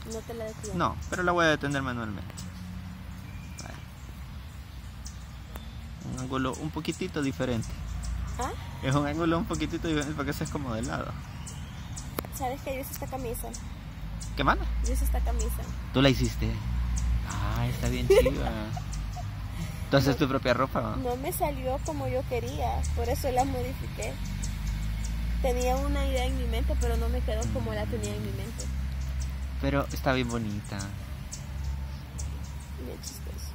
No te la detiene. No, pero la voy a detener manualmente. Vale. Un ángulo un poquitito diferente. ¿Ah? Es un ángulo un poquitito diferente porque ese es como de lado. ¿Sabes que yo hice esta camisa? ¿Qué manda? Yo hice esta camisa. ¿Tú la hiciste? Ah, está bien chiva. Entonces tu propia ropa, ¿no? No me salió como yo quería, por eso la modifiqué. Tenía una idea en mi mente, pero no me quedó como la tenía en mi mente. Pero está bien bonita. Bien chistoso.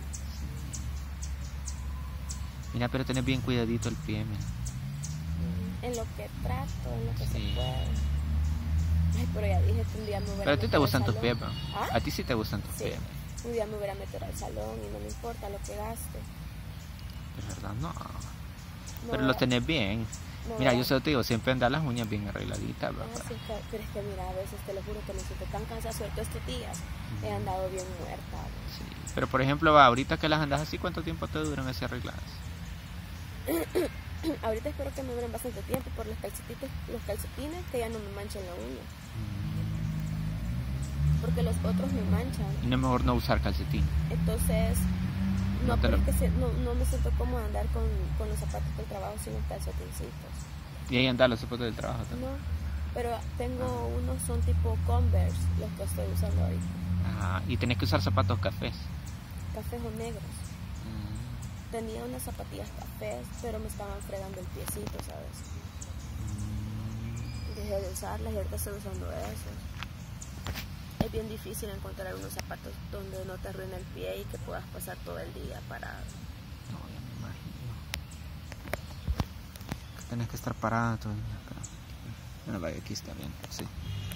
Mira, pero tenés bien cuidadito el pie, mira. En lo que trato, en lo que Sí. se puede. Ay, pero ya dije que un día me hubiera Pero a ti te meter gustan al tus salón. pies, ¿no? ¿Ah? A ti sí te gustan tus Sí. pies. Un día me hubiera meter al salón y no me importa lo que gaste. De verdad, no. No Pero voy los a- tenés bien. no Mira, voy yo a- solo te digo, siempre anda las uñas bien arregladitas, Ah, ¿verdad? sí, pero es que mira, a veces te lo juro que me siento tan cansada, sobre todo estos días. He andado bien muerta. Sí. Pero por ejemplo, va, ahorita que las andas así, ¿cuánto tiempo te duran así arregladas? Ahorita espero que me duren bastante tiempo por los calcetines que ya no me manchen la uña. Porque los otros me manchan. Y no es mejor no usar calcetín. Entonces, no, No te pero lo- es que no me siento cómoda andar con los zapatos del trabajo sin los calcetincitos. Y ahí andan los zapatos del trabajo también. No, pero tengo unos son tipo Converse, los que estoy usando ahorita. Ajá. Y tenés que usar zapatos cafés. Cafés o negros. Tenía unas zapatillas cafés, pero me estaban fregando el piecito, ¿sabes? Dejé de usarlas y ahorita estoy usando esos. Es bien difícil encontrar unos zapatos donde no te arruine el pie y que puedas pasar todo el día parado. No, ya me imagino. Que tenés que estar parada todo el día. Pero... Bueno, vaya, aquí está bien, sí.